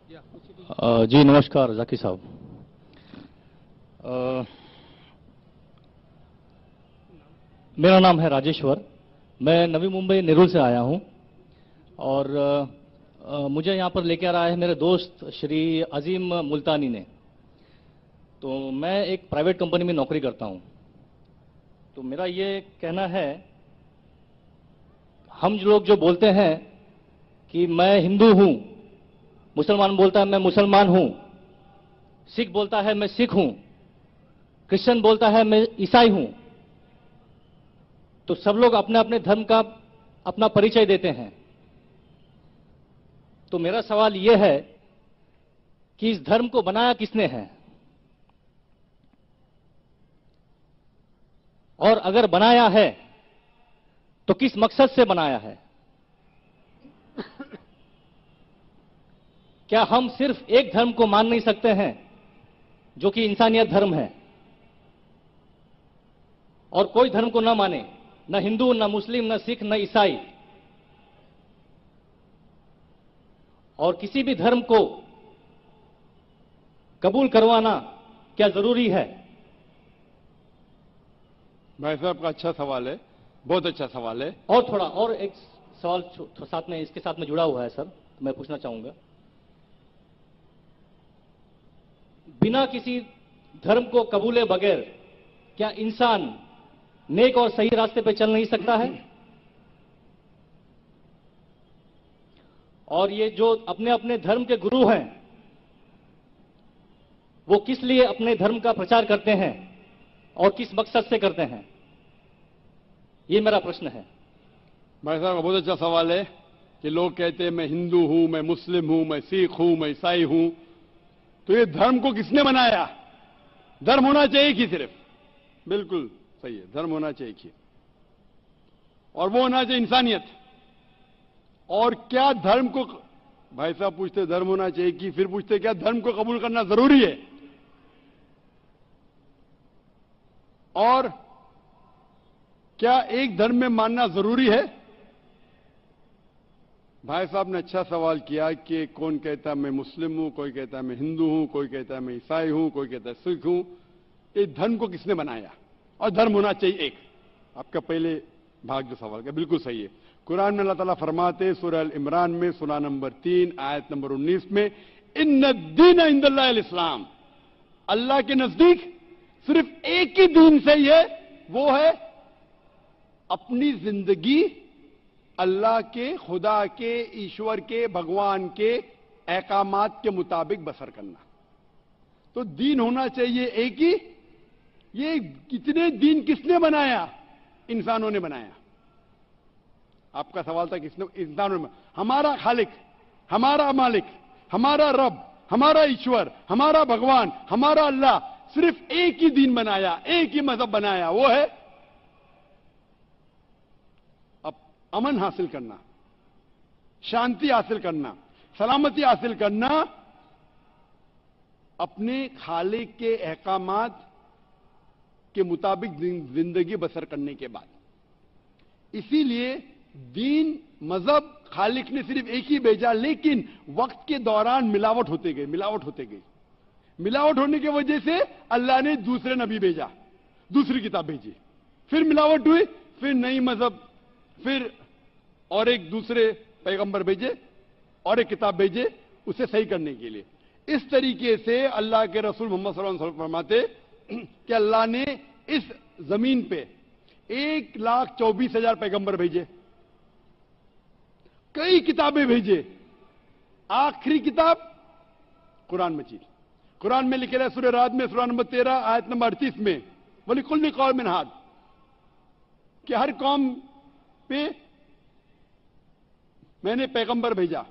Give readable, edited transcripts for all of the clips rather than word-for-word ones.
जी नमस्कार जाकी साहब। अ, मेरा नाम है राजेश्वर। मैं नवी मुंबई नेरुल से आया हूं और मुझे यहां पर लेकर आया है मेरे दोस्त श्री अजीम मुल्तानी ने। तो मैं एक प्राइवेट कंपनी में नौकरी करता हूं। तो मेरा ये कहना है, हम लोग जो बोलते हैं कि मैं हिंदू हूं, मुसलमान बोलता है मैं मुसलमान हूं, सिख बोलता है मैं सिख हूं, क्रिश्चियन बोलता है मैं ईसाई हूं, तो सब लोग अपने अपने धर्म का अपना परिचय देते हैं। तो मेरा सवाल यह है कि इस धर्म को बनाया किसने है, और अगर बनाया है तो किस मकसद से बनाया है। क्या हम सिर्फ एक धर्म को मान नहीं सकते हैं जो कि इंसानियत धर्म है, और कोई धर्म को न माने, न हिंदू, न मुस्लिम, न सिख, न ईसाई, और किसी भी धर्म को कबूल करवाना क्या जरूरी है? भाई साहब का अच्छा सवाल है, बहुत अच्छा सवाल है। और थोड़ा और एक सवाल साथ में इसके साथ में जुड़ा हुआ है सर, तो मैं पूछना चाहूंगा, बिना किसी धर्म को कबूले बगैर क्या इंसान नेक और सही रास्ते पे चल नहीं सकता है? और ये जो अपने अपने धर्म के गुरु हैं, वो किस लिए अपने धर्म का प्रचार करते हैं और किस मकसद से करते हैं? ये मेरा प्रश्न है। भाई साहब का बहुत अच्छा सवाल है कि लोग कहते हैं मैं हिंदू हूं, मैं मुस्लिम हूं, मैं सिख हूं, मैं ईसाई हूं। तो ये धर्म को किसने बनाया? धर्म होना चाहिए कि सिर्फ, बिल्कुल सही है, धर्म होना चाहिए कि, और वो होना चाहिए इंसानियत। और क्या धर्म को, भाई साहब पूछते धर्म होना चाहिए कि, फिर पूछते क्या धर्म को कबूल करना जरूरी है? और क्या एक धर्म में मानना जरूरी है? भाई साहब ने अच्छा सवाल किया कि कौन कहता है मैं मुस्लिम हूं, कोई कहता है मैं हिंदू हूं, कोई कहता है मैं ईसाई हूं, कोई कहता है सिख हूं। ये धर्म को किसने बनाया? और धर्म होना चाहिए एक। आपका पहले भाग जो सवाल का बिल्कुल सही है। कुरान में अल्लाह ताला फरमाते सूरह अल इमरान में सूरा नंबर 3 आयत नंबर 19 में, इन्ना दीन इंदल्लाहिल इस्लाम, अल्लाह के नजदीक सिर्फ एक ही दीन सही है, वो है अपनी जिंदगी अल्लाह के, खुदा के, ईश्वर के, भगवान के अहकामात के मुताबिक बसर करना। तो दीन होना चाहिए एक ही। ये कितने दीन किसने बनाया? इंसानों ने बनाया। आपका सवाल था किसने? इंसानों ने। हमारा खालिक, हमारा मालिक, हमारा रब, हमारा ईश्वर, हमारा भगवान, हमारा अल्लाह सिर्फ एक ही दीन बनाया, एक ही मजहब बनाया, वो है अमन हासिल करना, शांति हासिल करना, सलामती हासिल करना, अपने खालिक के अहकामात के मुताबिक जिंदगी बसर करने के बाद। इसीलिए दीन, मजहब खालिक ने सिर्फ एक ही भेजा, लेकिन वक्त के दौरान मिलावट होते गई, मिलावट होते गई। मिलावट होने की वजह से अल्लाह ने दूसरे नबी भेजा, दूसरी किताब भेजी, फिर मिलावट हुई, फिर नई मजहब, फिर और एक दूसरे पैगंबर भेजे और एक किताब भेजे उसे सही करने के लिए। इस तरीके से अल्लाह के रसूल मोहम्मद सल्लल्लाहु अलैहि वसल्लम फरमाते कि अल्लाह ने इस जमीन पे 1,24,000 पैगंबर भेजे, कई किताबें भेजे। आखिरी किताब कुरान मजीद। कुरान में लिखे रहे सूरह राद में सूरा नंबर 13 आयत नंबर 38 में, वलिकुल्लि कौमिन हाद, कि हर कौम पे मैंने पैगंबर भेजा।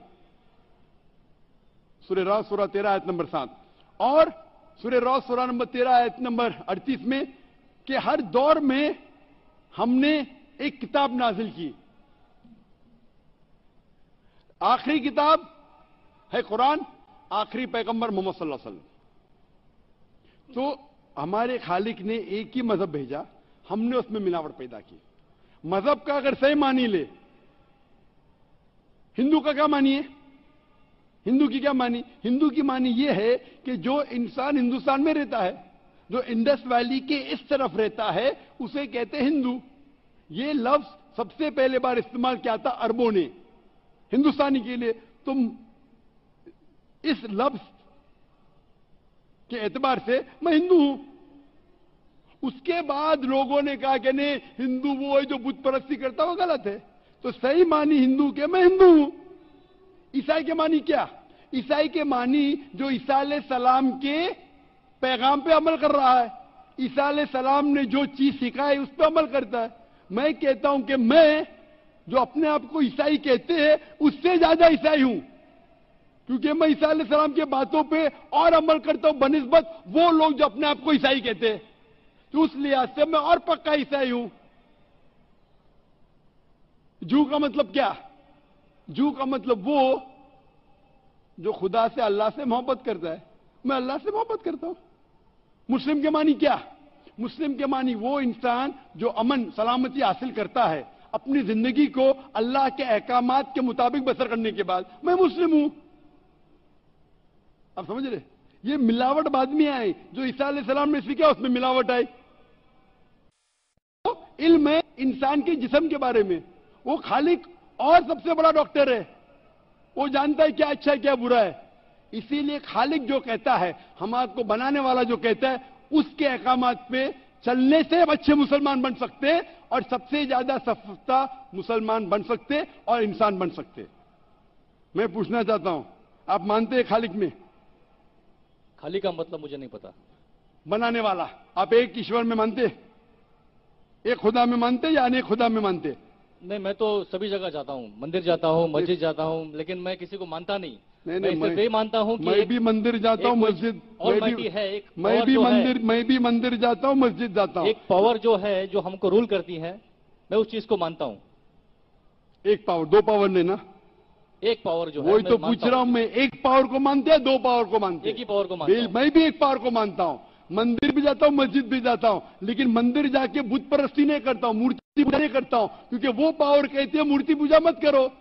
सूरह राद सूरा 13 आयत नंबर 7 और सूरह राद सूरा नंबर 13 आयत नंबर 38 में कि हर दौर में हमने एक किताब नाजिल की। आखिरी किताब है कुरान, आखिरी पैगंबर मोहम्मद सल्लल्लाहु अलैहि वसल्लम। तो हमारे खालिक ने एक ही मजहब भेजा, हमने उसमें मिलावट पैदा की। मजहब का अगर सही मानी ले, हिंदू का क्या मानिए? हिंदू की क्या मानी? हिंदू की मानी यह है कि जो इंसान हिंदुस्तान में रहता है, जो इंडस वैली के इस तरफ रहता है, उसे कहते हैं हिंदू। ये लफ्ज सबसे पहले बार इस्तेमाल किया था अरबों ने हिंदुस्तानी के लिए। तुम इस लफ्ज के एतबार से मैं हिंदू हूं। उसके बाद लोगों ने कहा कि नहीं, हिंदू वो है जो बुत परस्ती करता, वो गलत है। तो सही मानी हिंदू के मैं हिंदू हूं। ईसाई के मानी क्या? ईसाई के मानी जो ईसा अलैहिस्सलाम के पैगाम पे अमल कर रहा है, ईसा अलैहिस्सलाम ने जो चीज सिखाई उस पर अमल करता है। मैं कहता हूं कि मैं जो अपने आप को ईसाई कहते हैं उससे ज्यादा ईसाई हूं, क्योंकि मैं ईसा अलैहिस्सलाम के बातों पे और अमल करता हूं बनिस्बत वो लोग जो अपने आप को ईसाई कहते हैं। तो उस लिहाज से मैं और पक्का ईसाई हूं। जू का मतलब क्या? जू का मतलब वो जो खुदा से, अल्लाह से मोहब्बत करता है। मैं अल्लाह से मोहब्बत करता हूं। मुस्लिम के मानी क्या? मुस्लिम के मानी वो इंसान जो अमन सलामती हासिल करता है अपनी जिंदगी को अल्लाह के अहकामात के मुताबिक बसर करने के बाद। मैं मुस्लिम हूं। आप समझ रहे? ये मिलावट बाद में आई। जो ईसा अलैहिस्सलाम ने सीखा उसमें मिलावट आई। तो इल्म है इंसान के जिस्म के बारे में। वो खालिक और सबसे बड़ा डॉक्टर है। वो जानता है क्या अच्छा है क्या बुरा है। इसीलिए खालिक जो कहता है, हमारे को बनाने वाला जो कहता है, उसके अहकामात पे चलने से अच्छे मुसलमान बन सकते हैं और सबसे ज्यादा सफलता मुसलमान बन सकते और इंसान बन सकते। मैं पूछना चाहता हूं, आप मानते हैं खालिक में? खालिक का मतलब मुझे नहीं पता। बनाने वाला। आप एक ईश्वर में मानते? एक खुदा में मानते या अनेक खुदा में मानते? नहीं, मैं तो सभी जगह जाता हूँ, मंदिर जाता हूँ, मस्जिद जाता हूँ, लेकिन मैं किसी को मानता नहीं। नहीं, मैं सिर्फ ये मानता हूँ कि मैं भी मंदिर जाता हूँ, मस्जिद, मैं भी मंदिर जाता हूँ, मस्जिद जाता हूँ। एक पावर जो है जो हमको रूल करती है, मैं उस चीज को मानता हूँ। एक पावर, दो पावर नहीं ना? एक पावर जो है, वही तो पूछ रहा हूं मैं। एक पावर को मानते हैं, दो पावर को मानते हैं? एक ही पावर को मानता हूं। मैं भी एक पावर को मानता हूं। मंदिर भी जाता हूं, मस्जिद भी जाता हूं, लेकिन मंदिर जाके बुत परस्ती नहीं करता हूं, मूर्ति पूजा नहीं करता हूं, क्योंकि वो पावर कहती है मूर्ति पूजा मत करो।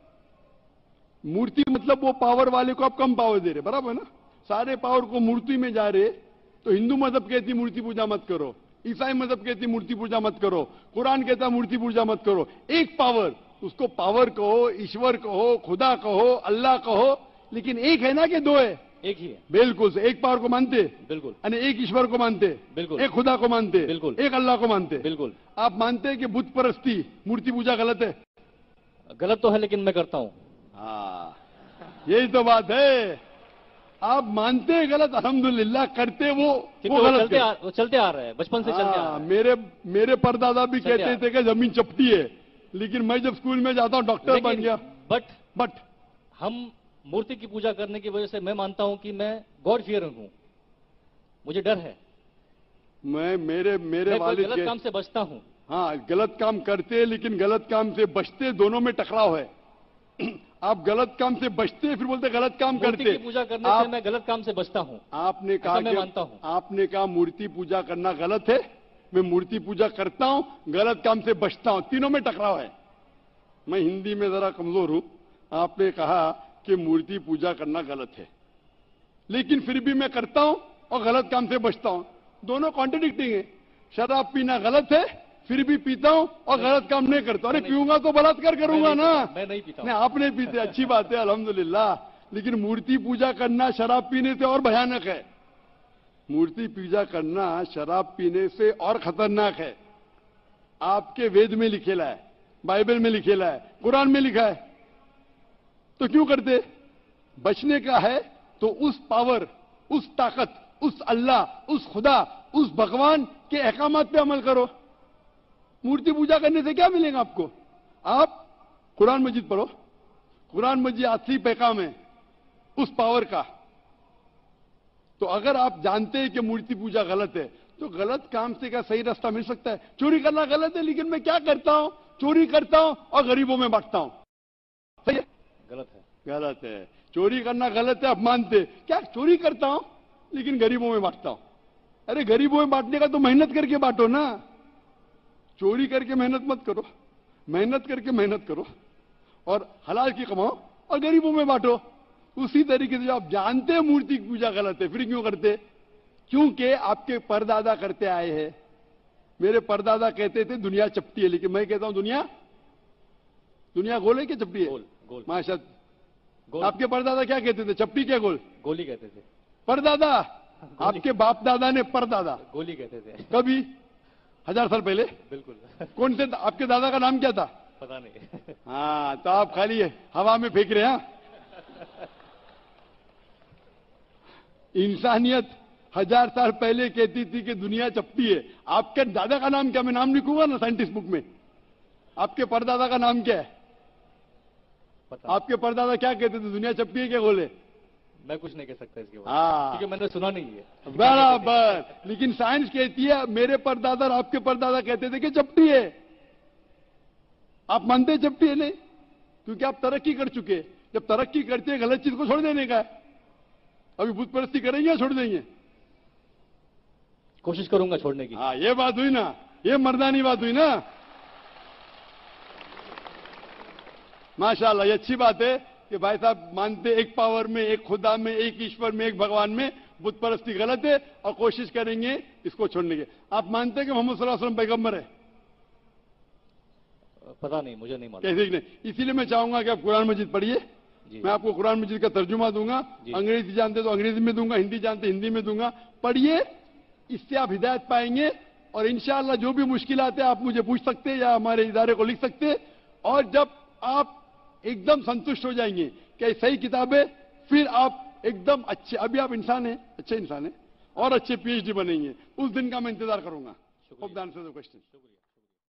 मूर्ति मतलब वो पावर वाले को आप कम पावर दे रहे, बराबर है ना? सारे पावर को मूर्ति में जा रहे। तो हिंदू मजहब कहती मूर्ति पूजा मत करो, ईसाई मजहब कहती मूर्ति पूजा मत करो, कुरान कहता मूर्ति पूजा मत करो। एक पावर, उसको पावर कहो, ईश्वर कहो, खुदा कहो, अल्लाह कहो, लेकिन एक है ना कि दो है? एक ही है। बिल्कुल से। एक पावर को मानते? बिल्कुल। यानी एक ईश्वर को मानते? बिल्कुल। एक खुदा को मानते? बिल्कुल। एक अल्लाह को मानते? बिल्कुल। आप मानते हैं कि बुत परस्ती, मूर्ति पूजा गलत है? गलत तो है, लेकिन मैं करता हूं। हाँ, यही तो बात है। आप मानते हैं गलत, अल्हम्दुलिल्लाह, करते वो गलत। वो चलते आ रहा है, बचपन से चलते आ रहा है। मेरे परदादा भी कहते थे कि जमीन चपटी है, लेकिन मैं जब स्कूल में जाता हूं डॉक्टर बन गया। बट हम मूर्ति की पूजा करने की वजह से मैं मानता हूं कि मैं गॉड फियरिंग हूं, मुझे डर है। मैं मेरे वालिद गलत काम से बचता हूं। हाँ, गलत काम करते लेकिन गलत काम से बचते, दोनों में टकराव है। आप गलत काम से बचते फिर बोलते गलत काम करते। मूर्ति की पूजा करने से मैं गलत काम से बचता हूं। आपने कहा, मैं मानता हूं। आपने कहा मूर्ति पूजा करना गलत है, मैं मूर्ति पूजा करता हूं, गलत काम से बचता हूं, तीनों में टकराव है। मैं हिंदी में जरा कमजोर हूं। आपने कहा कि मूर्ति पूजा करना गलत है, लेकिन फिर भी मैं करता हूं और गलत काम से बचता हूं, दोनों कॉन्ट्रडिक्टिंग है। शराब पीना गलत है, फिर भी पीता हूं और गलत काम नहीं करता। अरे पीऊंगा तो बलात्कार करूंगा ना? मैं नहीं पीता। नहीं, आप नहीं पीते, अच्छी बात है, अल्हम्दुलिल्लाह। लेकिन मूर्ति पूजा करना शराब पीने से और भयानक है। मूर्ति पूजा करना शराब पीने से और खतरनाक है। आपके वेद में लिखेला है, बाइबल में लिखेला है, कुरान में लिखा है, तो क्यों करते? बचने का है तो उस पावर, उस ताकत, उस अल्लाह, उस खुदा, उस भगवान के अहकामात पे अमल करो। मूर्ति पूजा करने से क्या मिलेगा आपको? आप कुरान मजीद पढ़ो, कुरान मजीद असली पैगाम है उस पावर का। तो अगर आप जानते हैं कि मूर्ति पूजा गलत है, तो गलत काम से क्या सही रास्ता मिल सकता है? चोरी करना गलत है, लेकिन मैं क्या करता हूं? चोरी करता हूं और गरीबों में बांटता हूं। सही है? गलत है। गलत है। चोरी करना गलत है, आप मानते? क्या चोरी करता हूं लेकिन गरीबों में बांटता हूं। अरे गरीबों में बांटने का तो मेहनत करके बांटो ना। चोरी करके मेहनत मत करो, मेहनत करके मेहनत करो और हलाल की कमाओ और गरीबों में बांटो। उसी तरीके से जो आप जानते हैं मूर्ति की पूजा गलत है, फिर क्यों करते? क्योंकि आपके परदादा करते आए हैं। मेरे परदादा कहते थे दुनिया चपटी है, लेकिन मैं कहता हूं दुनिया गोल है कि चपटी है? गोल। माशा, गोल। आपके परदादा क्या कहते थे, चपटी क्या गोल? गोली कहते थे। परदादा, आपके बाप दादा ने परदादा गोली कहते थे। कभी 1000 साल पहले? बिल्कुल। कौन थे आपके दादा का नाम क्या था? पता नहीं। हाँ, तो आप खाली हवा में फेंक रहे हैं। इंसानियत 1000 साल पहले कहती थी कि दुनिया चपटी है। आपके दादा का नाम क्या? मैं नाम लिखूंगा ना साइंटिस्ट बुक में। आपके परदादा का नाम क्या है? आपके परदादा क्या कहते थे, दुनिया चपटी है क्या गोल है? मैं कुछ नहीं कह सकता इसके बारे में, हाँ, क्योंकि मैंने सुना नहीं है। बराबर। लेकिन साइंस कहती है मेरे परदादा और आपके परदादा कहते थे कि चपटी है। आप मानते हैं चपटी है? नहीं, क्योंकि आप तरक्की कर चुके। जब तरक्की करते हैं गलत चीज को छोड़ देने का है। अभी बुत परस्ती करेंगे या छोड़ देंगे? कोशिश करूंगा छोड़ने की। हाँ, ये बात हुई ना, ये मर्दानी बात हुई ना। माशाल्लाह, ये अच्छी बात है कि भाई साहब मानते एक पावर में, एक खुदा में, एक ईश्वर में, एक भगवान में। बुत परस्ती गलत है और कोशिश करेंगे इसको छोड़ने की। आप मानते हैं कि मोहम्मद सल्लल्लाहु अलैहि वसल्लम पैगंबर है? पता नहीं, मुझे नहीं मालूम। कैसे नहीं? इसीलिए मैं चाहूंगा कि आप कुरान मजीद पढ़िए। मैं आपको कुरान मजीद का तर्जुमा दूंगा। अंग्रेजी जानते तो अंग्रेजी में दूंगा, हिंदी जानते हिंदी में दूंगा। पढ़िए, इससे आप हिदायत पाएंगे। और इंशाअल्लाह जो भी मुश्किलात है आप मुझे पूछ सकते हैं या हमारे इदारे को लिख सकते हैं। और जब आप एकदम संतुष्ट हो जाएंगे कि सही किताब है, फिर आप एकदम अच्छे, अभी आप इंसान हैं, अच्छे इंसान हैं और अच्छे PhD बनेंगे। उस दिन का मैं इंतजार करूंगा। Hope the answer the question.